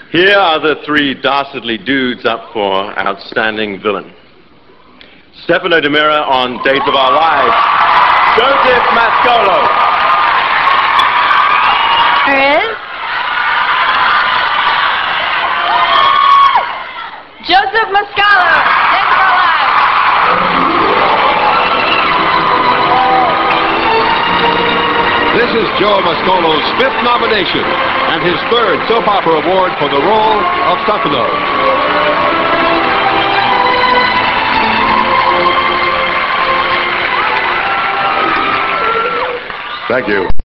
Here are the three dastardly dudes up for Outstanding Villain. Stefano DiMera on Days of Our Lives. Joseph Mascolo. Joseph Mascolo, Days of Our Lives. This is Joe Mascolo's 5th nomination and his 3rd soap opera award for the role of Stefano. Thank you.